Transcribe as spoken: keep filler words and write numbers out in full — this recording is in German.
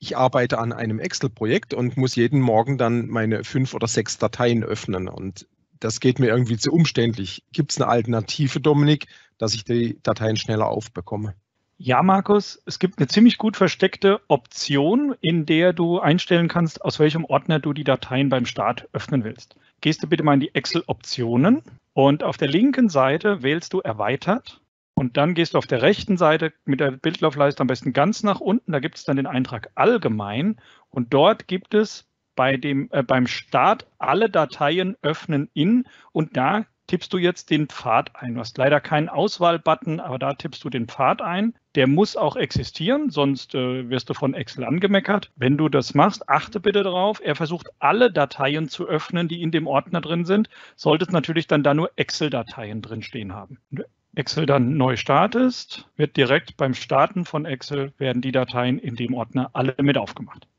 ich arbeite an einem Excel-Projekt und muss jeden Morgen dann meine fünf oder sechs Dateien öffnen. Und das geht mir irgendwie zu umständlich. Gibt es eine Alternative, Dominik, dass ich die Dateien schneller aufbekomme? Ja, Markus, es gibt eine ziemlich gut versteckte Option, in der du einstellen kannst, aus welchem Ordner du die Dateien beim Start öffnen willst. Gehst du bitte mal in die Excel-Optionen und auf der linken Seite wählst du Erweitert und dann gehst du auf der rechten Seite mit der Bildlaufleiste am besten ganz nach unten. Da gibt es dann den Eintrag Allgemein und dort gibt es bei dem, äh, beim Start alle Dateien öffnen in und da tippst du jetzt den Pfad ein. Du hast leider keinen Auswahlbutton, aber da tippst du den Pfad ein. Der muss auch existieren, sonst äh, wirst du von Excel angemeckert. Wenn du das machst, achte bitte darauf. Er versucht, alle Dateien zu öffnen, die in dem Ordner drin sind. Solltest natürlich dann da nur Excel-Dateien drin stehen haben. Wenn du Excel dann neu startest, wird direkt beim Starten von Excel werden die Dateien in dem Ordner alle mit aufgemacht.